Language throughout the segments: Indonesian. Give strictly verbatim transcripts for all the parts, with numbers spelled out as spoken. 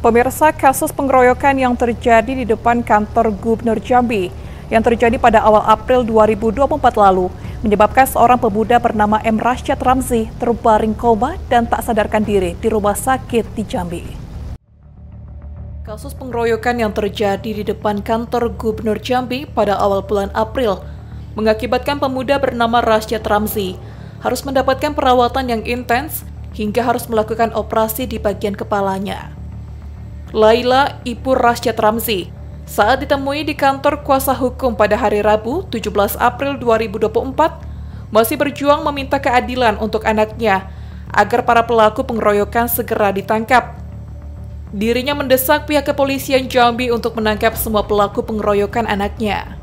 Pemirsa, kasus pengeroyokan yang terjadi di depan kantor Gubernur Jambi yang terjadi pada awal April dua ribu dua puluh empat lalu menyebabkan seorang pemuda bernama M. Rasyad Ramzi terbaring koma dan tak sadarkan diri di rumah sakit di Jambi. Kasus pengeroyokan yang terjadi di depan kantor Gubernur Jambi pada awal bulan April mengakibatkan pemuda bernama Rasyad Ramzi harus mendapatkan perawatan yang intens hingga harus melakukan operasi di bagian kepalanya. Laila, ibu Rasyad Ramzi, saat ditemui di kantor kuasa hukum pada hari Rabu tujuh belas April dua ribu dua puluh empat, masih berjuang meminta keadilan untuk anaknya agar para pelaku pengeroyokan segera ditangkap. Dirinya mendesak pihak kepolisian Jambi untuk menangkap semua pelaku pengeroyokan anaknya.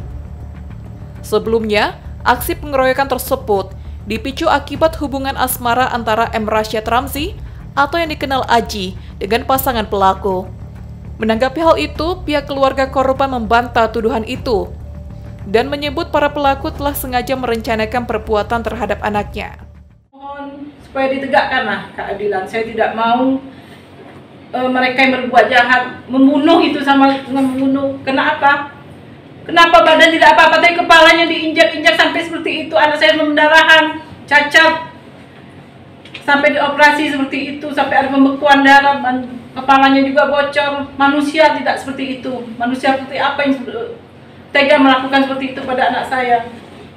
Sebelumnya, aksi pengeroyokan tersebut dipicu akibat hubungan asmara antara M. Rasyad Ramzi atau yang dikenal Aji dengan pasangan pelaku. Menanggapi hal itu, pihak keluarga korban membantah tuduhan itu dan menyebut para pelaku telah sengaja merencanakan perbuatan terhadap anaknya. Mohon supaya ditegakkanlah keadilan. Saya tidak mau e, mereka yang berbuat jahat membunuh itu sama dengan membunuh. Kenapa? Kenapa badan tidak apa-apa, tapi kepalanya diinjak-injak sampai seperti itu. Anak saya memendarahan, cacat, sampai dioperasi seperti itu, sampai ada pembekuan darah, kepalanya juga bocor. Manusia tidak seperti itu. Manusia seperti apa yang tega melakukan seperti itu pada anak saya?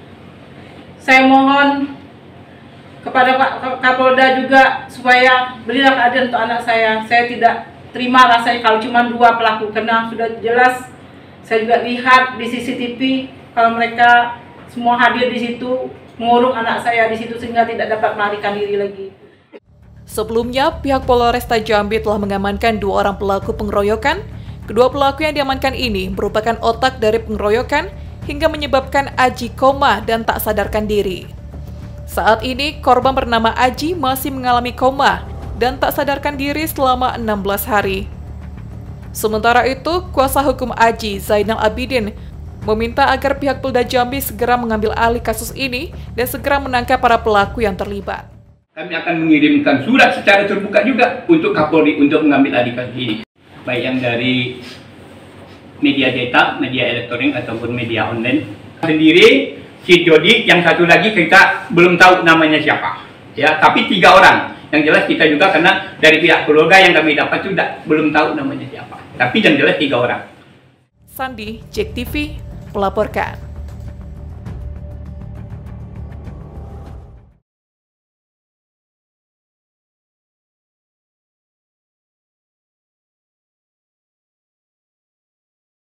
Saya mohon kepada Pak Kapolda juga supaya berilah keadilan untuk anak saya. Saya tidak terima rasanya kalau cuma dua pelaku kena. Sudah jelas, saya juga lihat di C C T V kalau mereka semua hadir di situ, mengurung anak saya di situ sehingga tidak dapat melarikan diri lagi. Sebelumnya, pihak Polresta Jambi telah mengamankan dua orang pelaku pengeroyokan. Kedua pelaku yang diamankan ini merupakan otak dari pengeroyokan hingga menyebabkan Aji koma dan tak sadarkan diri. Saat ini, korban bernama Aji masih mengalami koma dan tak sadarkan diri selama enam belas hari. Sementara itu, kuasa hukum Aji, Zainal Abidin, meminta agar pihak Polda Jambi segera mengambil alih kasus ini dan segera menangkap para pelaku yang terlibat. Kami akan mengirimkan surat secara terbuka juga untuk Kapolri untuk mengambil alih kasus ini. Baik yang dari media cetak, media elektronik ataupun media online. Sendiri, si Jody, yang satu lagi kita belum tahu namanya siapa. Ya, tapi tiga orang. Yang jelas kita juga karena dari pihak keluarga yang kami dapat sudah belum tahu namanya siapa. Tapi yang jelas tiga orang. Sandi, Jek T V, melaporkan.